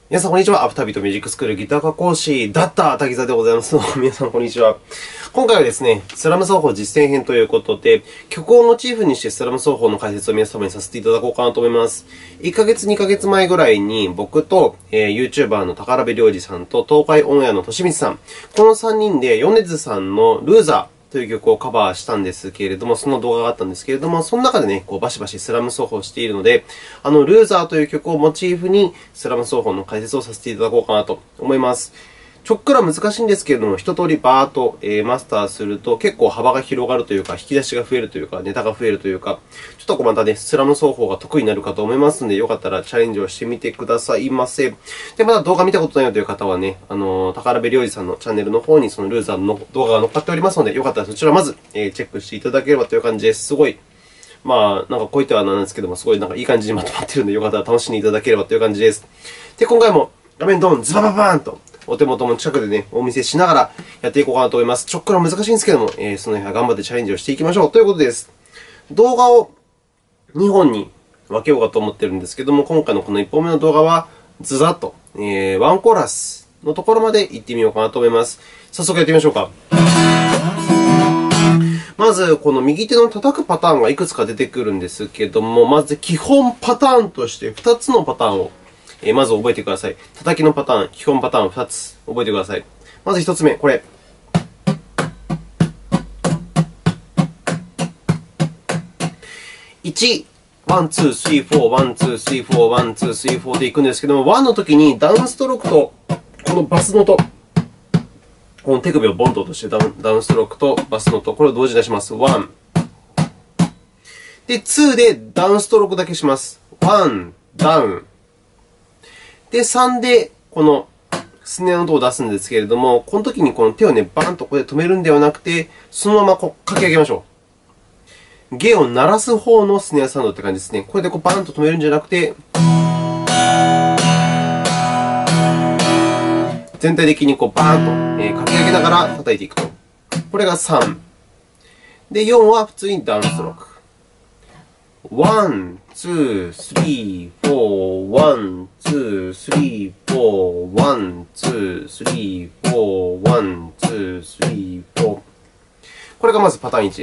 皆さん、こんにちは。アフタービートミュージックスクールギター科講師だった滝沢でございます。皆さん、こんにちは。今回はですね、スラム奏法実践編ということで、曲をモチーフにしてスラム奏法の解説を皆様にさせていただこうかなと思います。1ヶ月、2ヶ月前ぐらいに、僕と、YouTuber の宝部良二さんと、東海オンエアのとしみつさん、この3人で、米津さんのルーザー、という曲をカバーしたんですけれども、その動画があったんですけれども、その中でね、バシバシスラム奏法をしているので、ルーザーという曲をモチーフにスラム奏法の解説をさせていただこうかなと思います。ちょっくら難しいんですけれども、一通りバーっとマスターすると結構幅が広がるというか、引き出しが増えるというか、ネタが増えるというか、ちょっとまたね、スラム奏法が得意になるかと思いますので、よかったらチャレンジをしてみてくださいませ。で、まだ動画見たことないよという方はね、宝部良二さんのチャンネルの方にそのルーザーの動画が載っかっておりますので、よかったらそちらをまずチェックしていただければという感じです。すごい、なんかこういったはなんですけども、すごいなんかいい感じにまとまっているので、よかったら楽しんでいただければという感じです。で、今回も画面ドン、ズバババーンと、お手元の近くでね、お見せしながらやっていこうかなと思います。ちょっくら難しいんですけども、その辺は頑張ってチャレンジをしていきましょう。ということです。動画を2本に分けようかと思ってるんですけども、今回のこの1本目の動画は、ズザッと、ワンコーラスのところまで行ってみようかなと思います。早速やってみましょうか。まず、この右手の叩くパターンがいくつか出てくるんですけども、まず基本パターンとして2つのパターンをまず覚えてください。叩きのパターン、基本パターン2つ覚えてください。まず1つ目、これ。1、1、2、3、4、1、2、3、4、1、2、3、4でいくんですけども、1の時にダウンストロークと、このバスの音、この手首をボンと落としてダウンストロークとバスの音、これを同時に出します。1。で、2でダウンストロークだけします。1、ダウン。で、3で、このスネアの音を出すんですけれども、この時にこの手をね、バーンとここで止めるんではなくて、そのままかき上げましょう。弦を鳴らす方のスネアサウンドって感じですね。これでバーンと止めるんじゃなくて、全体的にバーンとかき上げながら叩いていくと。これが3。で、4は普通にダウンストローク。1、2、3、4、1、2、3、4、1、2、3、4、1、2、3、4。これがまずパターン1です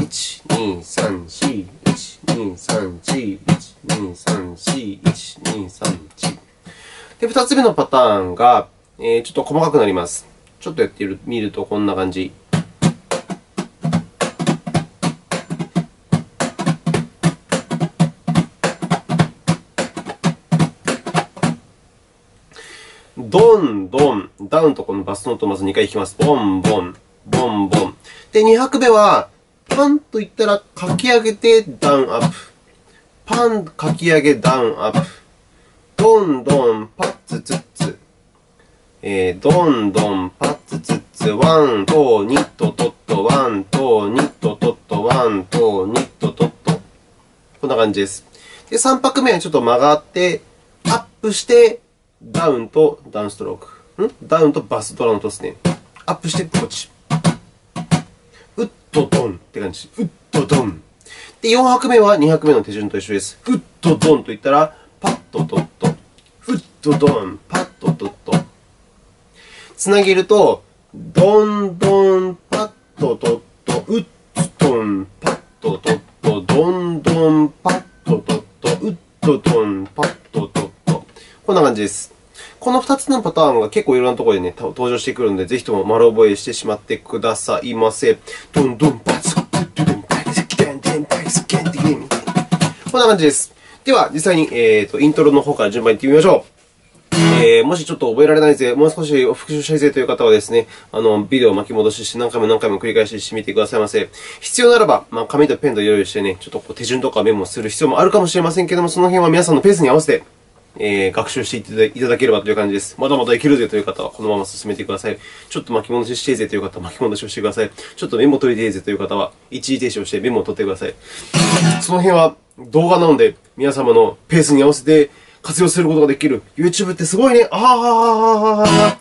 。1、2、3、4、1、2、3、4、1、2、3、4、1、2、3、4。で、2つ目のパターンが、ちょっと細かくなります。ちょっとやってみるとこんな感じ。ドン、ドン、ダウンとこのバスの音をまず2回弾きます。ボン、ボン、ボン、ボン。で、2拍目は、パンといったらかき上げてダウンアップ。パン、かき上げ、ダウンアップ。ドン、ドン、パッツ、ツッツ。ドン、ドン、パッツ、ツッツ。ワン、トー、ニット、トット。ワン、トー、ニット、トット。ワン、トー、ニット、トット。こんな感じです。で、3拍目はちょっと曲がって、アップして、ダウンとダウンストローク。ダウンとバスドラの音ですね。アップして、こっち。ウッドドンって感じ。ウッドドン。で、4拍目は2拍目の手順と一緒です。ウッドドンと言ったら、パッとドット。ウッドドン、パッとドット。つなげると、ドンドン、パッとドット。ウッドン、パッとドット。ドンドン、パッとドット。ウッドドン、パッとドット。こんな感じです。この2つのパターンが結構いろんなところでね、登場してくるので、ぜひとも丸覚えしてしまってくださいませ。ドンドンパツ、こんな感じです。では、実際に、イントロの方から順番に行ってみましょう。もしちょっと覚えられないぜ、もう少し復習したいぜという方はですね、ビデオを巻き戻しして何回も何回も繰り返ししてみてくださいませ。必要ならば、紙とペンと用意してね、ちょっと手順とかメモする必要もあるかもしれませんけども、その辺は皆さんのペースに合わせて、学習していただければという感じです。まだまだいけるぜという方は、このまま進めてください。ちょっと巻き戻ししていぜという方は巻き戻しをしてください。ちょっとメモ取りていぜという方は、一時停止をしてメモを取ってください。その辺は動画なので、皆様のペースに合わせて活用することができる。YouTube ってすごいね。はい、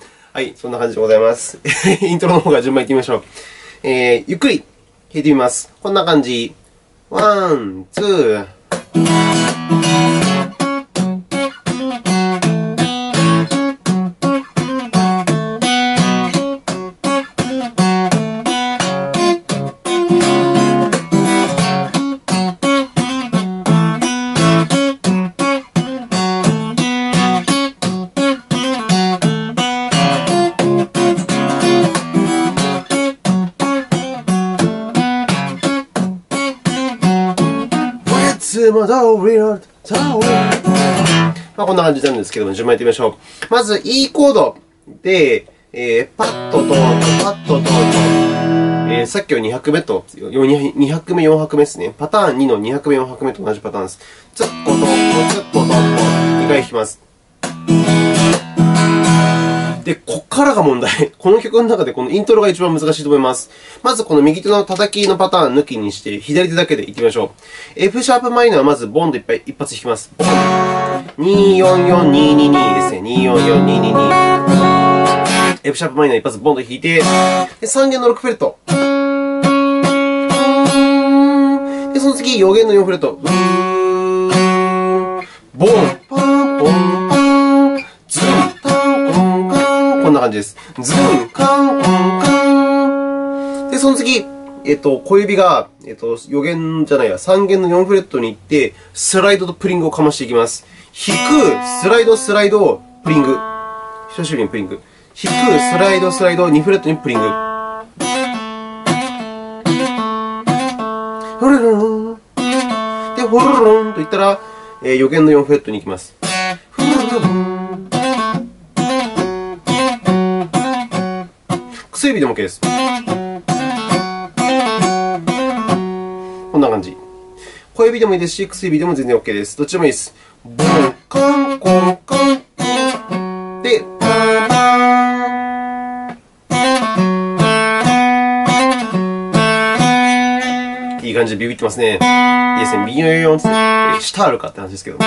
そんな感じでございます。イントロの方から順番に行ってみましょう。ゆっくり弾いてみます。こんな感じ。ワン、ツー。 まあ、こんな感じなんですけども、順番やってみましょう。まず、E コードで、パッとトーンと、パッとトーンと、さっきは2拍目と、2拍目、4拍目ですね。パターン2の2拍目、4拍目と同じパターンです。ツッコトンコ、ツッコトンコ、2回弾きます。で、こっからが問題。この曲の中でこのイントロが一番難しいと思います。まずこの右手の叩きのパターン抜きにして、左手だけでいってみましょう。F シャープマイナーはまずボンと一発弾きます。ボン。244222ですね。244222。F シャープマイナー一発ボンと弾いて、で3弦の6フレット。で、その次、4弦の4フレット。ボン、パン、ポン、パン、ズン、タン、コン、カン。こんな感じです。ズン、カン、コン、カン。で、その次、小指が、4弦じゃないや、3弦の4フレットに行って、スライドとプリングをかましていきます。弾く、スライド、スライド、プリング。久しぶりにプリング。弾く、スライド、スライド、2フレットにプリング。ホルルン。で、ホルルンと言ったら、4弦の4フレットに行きます。薬指でも OK です。こんな感じ。小指でもいいですし、薬指でも全然 OK です。どっちでもいいです。ボン、カン、コン、カン。で、パン、パン。いい感じでビビってますね。いいですね。ビヨヨンって、下あるかって話ですけど。ドン、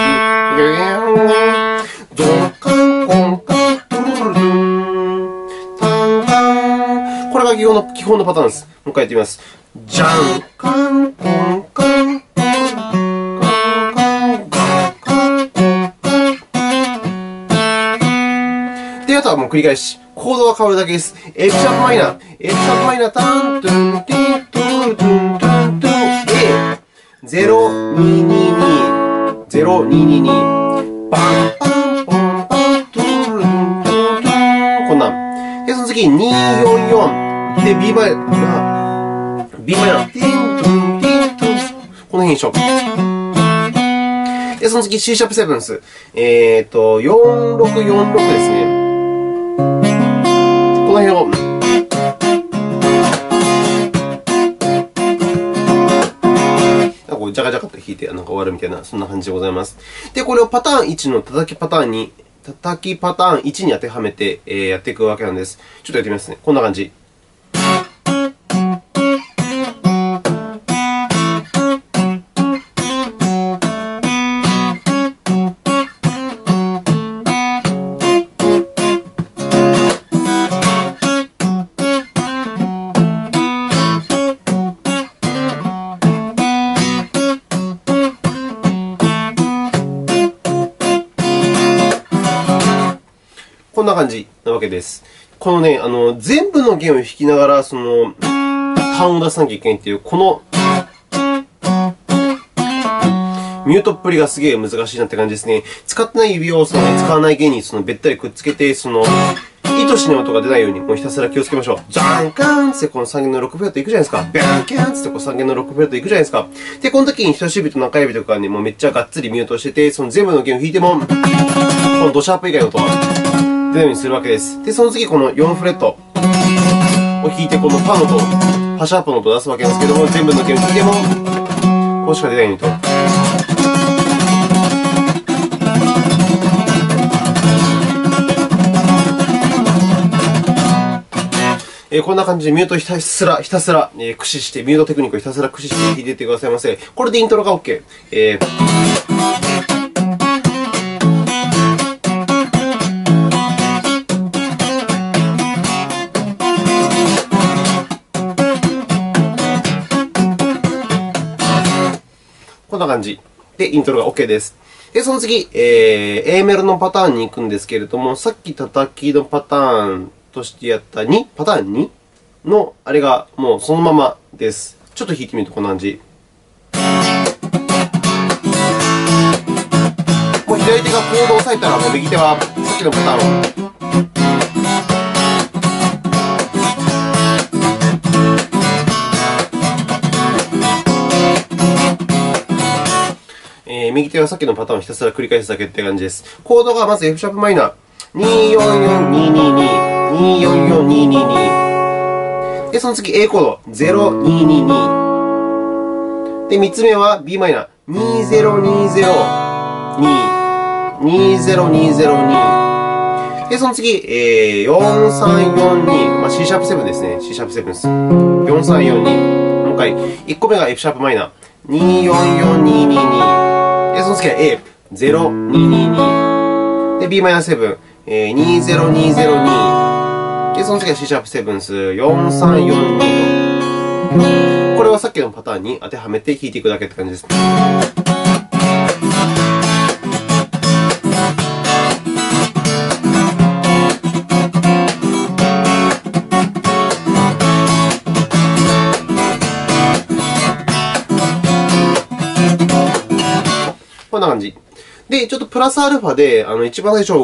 カン、コン、カン、トゥルルルン、タン、タン。これが基本のパターンです。もう一回やってみます。ジャン、カン、コン、カン。で、あとはもう繰り返し。コードが変わるだけです。F シャープマイナー。F シャープマイナー、タン、トゥン、ティン、トゥル、トゥン、トゥン、トゥン。で、0222、0222。パン、パン、ポン、パン、トゥル、トゥン、トゥン、トゥン。こんなん。で、その次、244。で、B マイナー。ティン、トゥン、ティン、トゥン。この辺一緒。で、その次、C シャープセブンス。4646ですね。この辺を。ジャカジャカと弾いて終わるみたいな、そんな感じでございます。で、これをパターン1の叩きパターン1に当てはめて、やっていくわけなんです。ちょっとやってみますね。こんな感じ。こんな感じなわけです。このね、全部の弦を弾きながら、単を出さなきゃいけないっていう、この、ミュートっぷりがすげえ難しいなって感じですね。使ってない指を使わない弦にべったりくっつけて、意図しない音が出ないように、もうひたすら気をつけましょう。ジャンカンってこの3弦の6フレットいくじゃないですか。ビャンキャンってこの3弦の6フレットいくじゃないですか。で、この時に人差し指と中指とかね、もうめっちゃがっつりミュートしてて、全部の弦を弾いても、このドシャープ以外の音は出ないようにするわけです。で、その次この4フレットを弾いて、このパの音、パシャープの音を出すわけなんですけども、全部の弦を弾いても、こうしか出ないようにと。こんな感じでミュートをひたすら、駆使して、ミュートテクニックをひたすら駆使して弾いていってくださいませ。これでイントロが OK。こんな感じでイントロが OK です。で、その次、A メロのパターンに行くんですけれども、さっき叩きのパターンとしてやったパターン2のあれがもうそのままです。ちょっと弾いてみるとこんな感じ。もう左手がコードを押さえたら、もう右手はさっきのパターンを。 右手はさっきのパターンをひたすら繰り返すだけって感じです。コードがまず F シャープマイナー、244222、244222。で、その次 A コード、0222。で、3つ目は B マイナー、20202。で、その次、4342。C シャープ7ですね。C シャープ7です。4342。もう一回。1個目が F シャープマイナー。244222。で、その次は A。0222。で、B マイナー7。20202。で、その次は C シャープ7ス。4342と。これはさっきのパターンに当てはめて弾いていくだけって感じです。こんな感じ。で、ちょっとプラスアルファで、一番最初、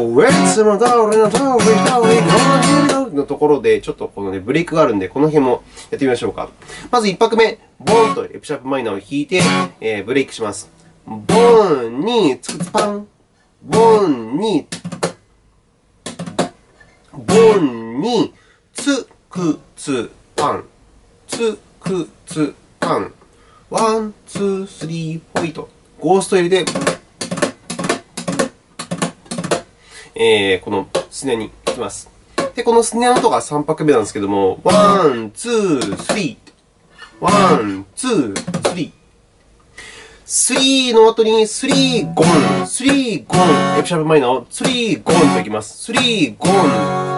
のところで、ちょっとこのね、ブレイクがあるんで、この辺もやってみましょうか。まず1拍目、ボーンと F シャープマイナーを弾いて、ブレイクします。ボーンに、つくつパン。ボーンに、ボーンに、つくつパン。つくつパン。ワン、ツー、スリー、フォイと。ゴースト入れて、このスネに行きます。で、このスネの音が3拍目なんですけども、ワン、ツー、スリー。ワン、ツー、スリー。スリーの後に、スリー、ゴン。スリー、ゴン。F シャープマイナーを、スリー、ゴンといきます。スリー、ゴン。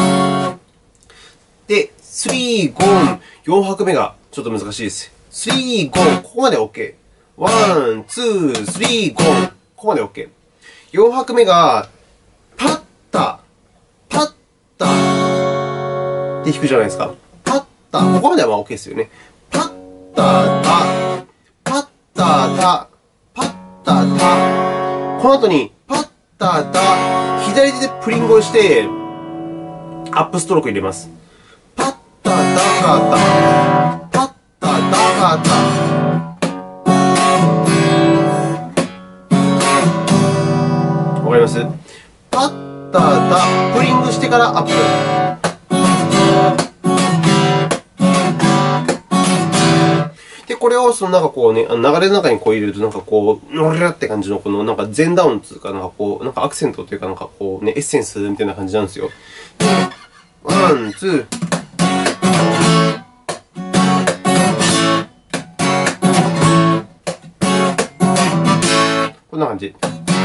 で、スリー、ゴン。4拍目がちょっと難しいです。スリー、ゴン。ここまで OK。ワン、ツー、スリー、ゴン。ここまで OK。4拍目が、パッタ、パッタって弾くじゃないですか。パッタ。ここまではOK ですよね。パッタ、タ、パッタ、タ、パッタ、タ。この後に、パッタ、タ、左手でプリングをして、アップストローク入れます。パッタ、ダカタ、パッタ、ダカタ。わかります？パッタタ、プリングしてからアップ。で、これをそのなんかこうね、流れの中にこう入れると、なんかこう、ノリラって感じの、このなんか全ダウンというか、なんかこう、なんかアクセントというか、なんかこうね、エッセンスみたいな感じなんですよ。ワン、ツー。こんな感じ。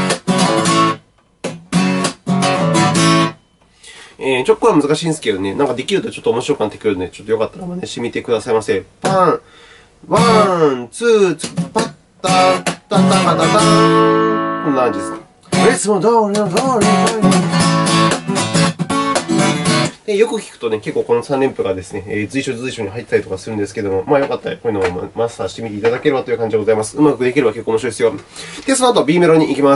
これは難しいんですけどね、なんかできるとちょっと面白くなってくるので、ちょっとよかったら真似してみてくださいませ。パン、ワン、ツー、パッタ、タタタタタン。こんな感じです。レスもドーリドーリで、よく聞くとね、結構この3連符がですね、随所随所に入ったりとかするんですけども、まあよかったらこういうのをマスターしてみていただければという感じでございます。うまくできれば結構面白いですよ。で、その後 B メロに行きます。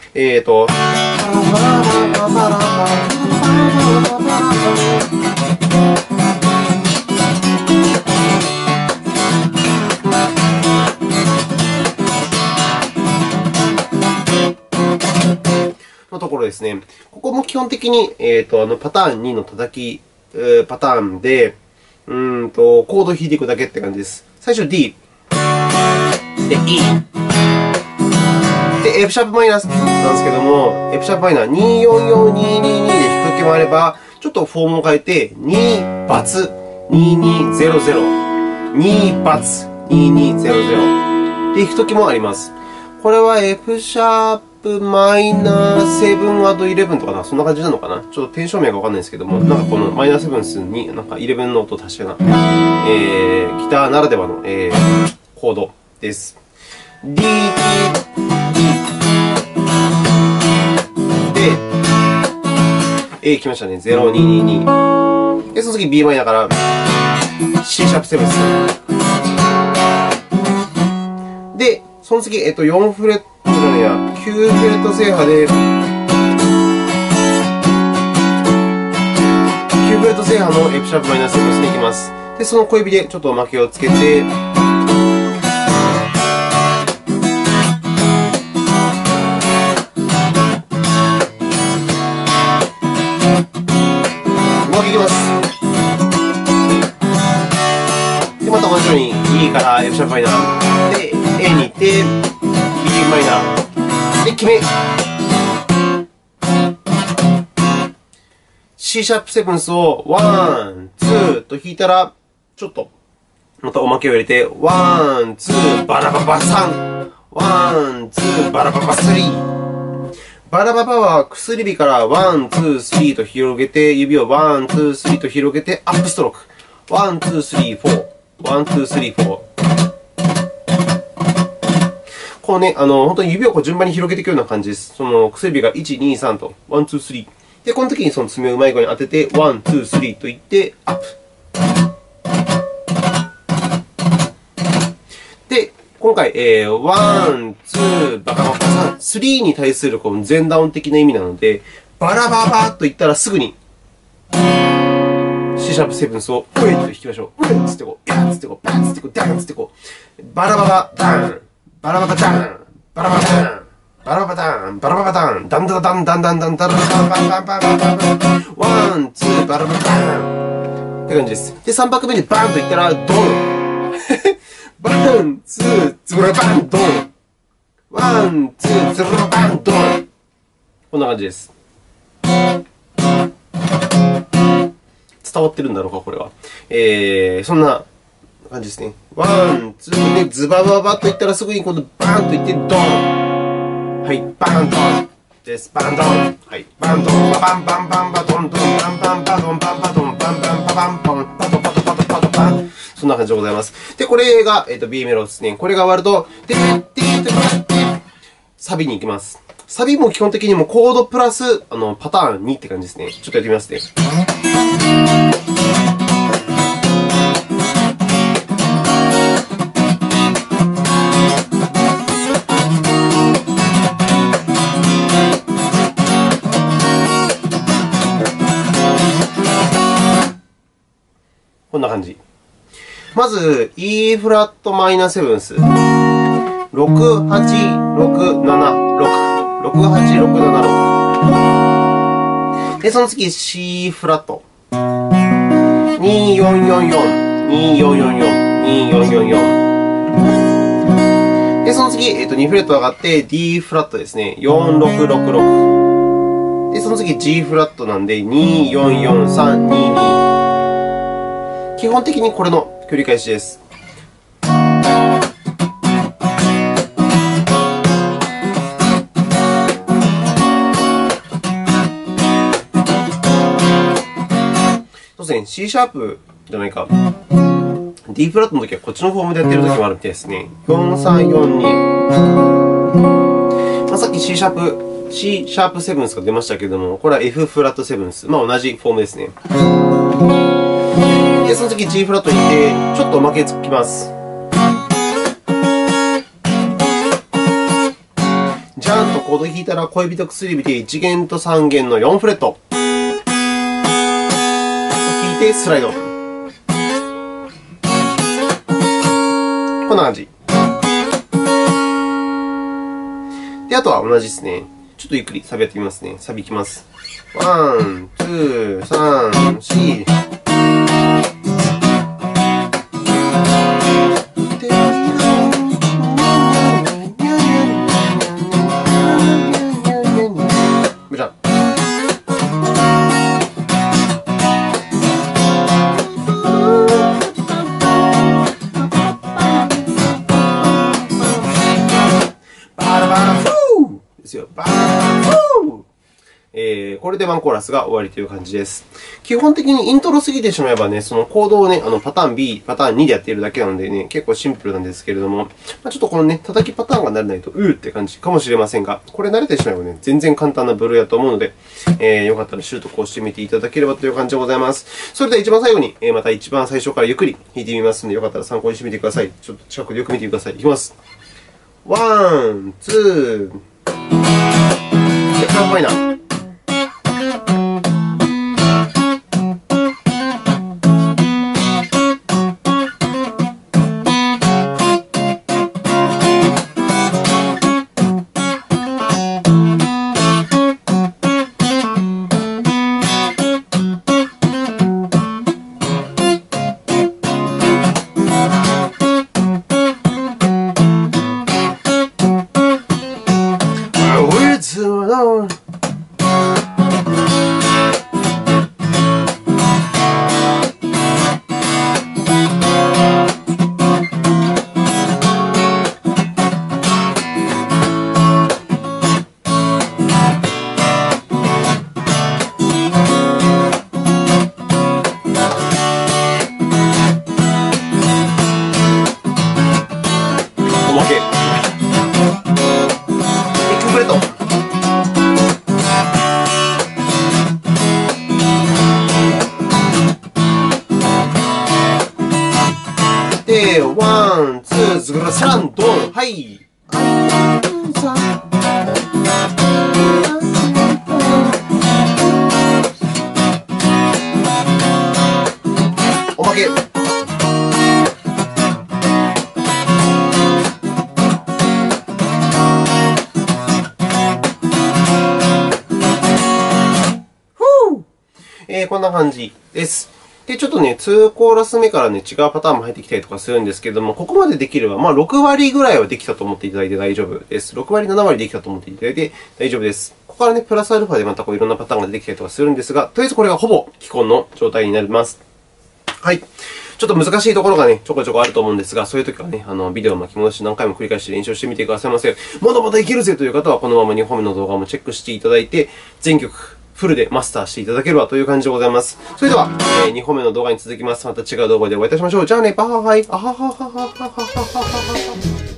のところですね。ここも基本的に、パターン2の叩き、パターンで、コードを弾いていくだけって感じです。最初 D。で、E。で、F シャープマイナーなんですけども、F シャープマイナー244222で弾く時もあれば、ちょっとフォームを変えて、2バツ2200。2バツ2200。で弾く時もあります。これは F シャープマイナー7アド11とかな、そんな感じなのかな。ちょっとテンション名がわかんないですけども、なんかこのマイナー7スになんか11の音を足したような、ギターならではの、コードです。D、T、で、A 来ましたね。0222。で、その次 B マイナーから C シャープ7ス。で、その次、4フレットじゃねえや、9フレット制覇で、9フレット制覇の F シャープマイナー7に行きます。で、その小指でちょっとおまけをつけて、 もう一回いきます。で、また同じように E から F シャープマイナー。で、A に行って、B マイナー。で、決め。C シャープセブンスを1、2と弾いたら、ちょっと、またおまけを入れて、1、2、バラババ3、1、2、バラババ3。バラババは薬指から1、2、3と広げて、指を1、2、3と広げて、アップストローク。1、2、3、4。1、2、3、4。こうね、本当に指をこう順番に広げていくような感じです。その薬指が1、2、3と、1、2、3。で、この時にその爪をうまい具合に当てて、1、2、3と言って、アップ。で、今回、1、2、バカバカ3、3に対するこの全ダウン的な意味なので、バラババと言ったらすぐに、C シャープセブンスを、ウェイと弾きましょう。ウェイつってこう、ヤーつってこう、バンつってこう、ダンつってこう、バラババダン、バラババダン、バラババダン、バラババダン、バラババダン、ダンダダンダンダンダンダンダンダンダンダンダンダンダンダン、ワン、ツー、バラババダンって感じです。で、3拍目にバンと言ったら、ドン。バン、ツー、ズブラバン、ドン。ワン、ツー、ズブラバン、ドン。こんな感じです。伝わってるんだろうか、これは。そんな感じですね。ワン、ツーで、ズバババと言ったらすぐに今度バンと言って、ドン。はい、バンドンです。バンドン。はい、バンドン。ババンバンバンバドンドン。バンバンバドンバンバドン。バンバンババンバン。パトパトパトパトパン。そんな感じでございます。で、これが、B メロですね。これが終わると、で、サビに行きます。サビも基本的にもコードプラス、パターン2って感じですね。ちょっとやってみますね。こんな感じ。まず、E フラットマイナーセブンス。6、8、6、7、6。6、8、6、7、6。で、その次、C フラット。2、4、4、4。2、4、4、4。2、4、4、4。で、その次、2フレット上がって、D フラットですね。4、6、6、6。で、その次、G フラットなんで、2、4、4、3、2、2。基本的にこれの繰り返しです。そうですね、C シャープじゃないか。D フラットの時はこっちのフォームでやってる時もあるみたいですね。4、3、4、2。さっき C シャープセブンスが出ましたけれども、これは F フラットセブンス。同じフォームですね。で、その次 G フラットに行って、ちょっとおまけつきます。ジャンとコード弾いたら、小指と薬指で1弦と3弦の4フレット。弾いて、スライド。こんな感じ。で、あとは同じですね。ちょっとゆっくりサビやってみますね。サビいきます。1、2、3、4。これでワンコーラスが終わりという感じです。基本的にイントロ過ぎてしまえばね、そのコードをね、パターン B、パターン2でやっているだけなのでね、結構シンプルなんですけれども、ちょっとこのね、叩きパターンが慣れないと、って感じかもしれませんが、これ慣れてしまえばね、全然簡単なブルーだと思うので、よかったら習得をしてみていただければという感じでございます。それでは一番最後に、また一番最初からゆっくり弾いてみますので、よかったら参考にしてみてください。ちょっと近くでよく見てください。いきます。1、2、F マイナー。 ワン、ツー、ズグラサン、ドン。はい。おまけ。こんな感じです。で、ちょっとね、2コーラス目からね、違うパターンも入ってきたりとかするんですけども、ここまでできれば、まあ、6割ぐらいはできたと思っていただいて大丈夫です。6割、7割できたと思っていただいて大丈夫です。ここからね、プラスアルファでまたこういろんなパターンが出てきたりとかするんですが、とりあえずこれがほぼ既存の状態になります。はい。ちょっと難しいところがね、ちょこちょこあると思うんですが、そういう時はね、ビデオを巻き戻し何回も繰り返して練習してみてくださいませ。まだまだいけるぜという方は、このまま2本目の動画もチェックしていただいて、全曲、フルでマスターしていただければという感じでございます。それでは、2本目の動画に続きます。また違う動画でお会いいたしましょう。じゃあね、バイバイ。あははははははははは。